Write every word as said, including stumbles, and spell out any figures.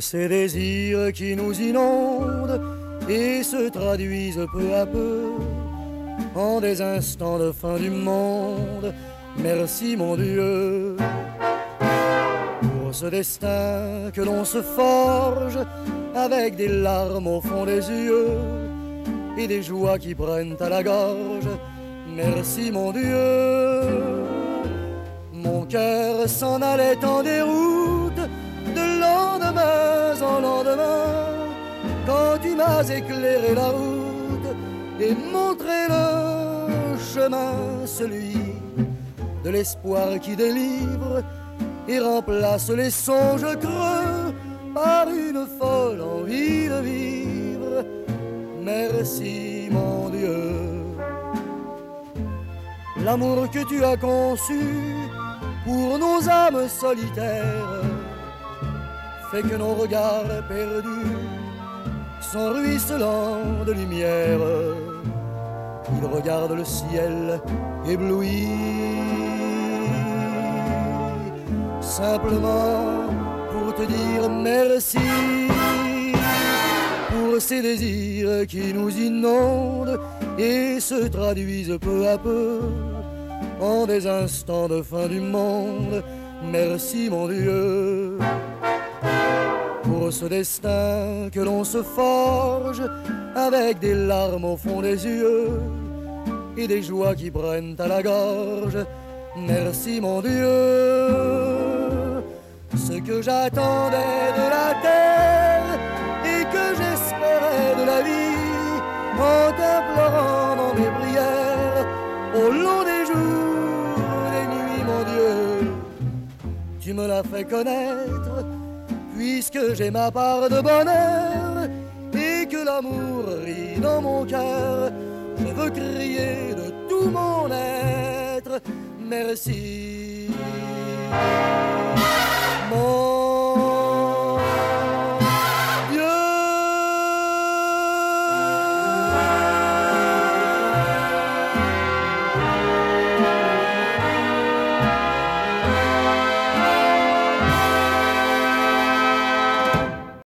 ces désirs qui nous inondent et se traduisent peu à peu en des instants de fin du monde. Merci mon Dieu pour ce destin que l'on se forge avec des larmes au fond des yeux et des joies qui prennent à la gorge. Merci mon Dieu. Mon cœur s'en allait en déroute de lendemain en lendemain quand tu m'as éclairé la route et montré le chemin, celui de l'espoir qui délivre et remplace les songes creux par une folle envie de vivre. Merci mon Dieu. L'amour que tu as conçu pour nos âmes solitaires fait que nos regards perdus sont ruisselants de lumière. Ils regardent le ciel ébloui, simplement pour te dire merci pour ces désirs qui nous inondent et se traduisent peu à peu en des instants de fin du monde. Merci mon Dieu pour ce destin que l'on se forge avec des larmes au fond des yeux et des joies qui prennent à la gorge. Merci mon Dieu. Ce que j'attendais de la terre et que j'espérais de la vie en t'implorant dans mes prières au long des jours, des nuits mon Dieu, tu me l'as fait connaître. Puisque j'ai ma part de bonheur et que l'amour rit dans mon cœur, je veux crier de tout mon être merci mon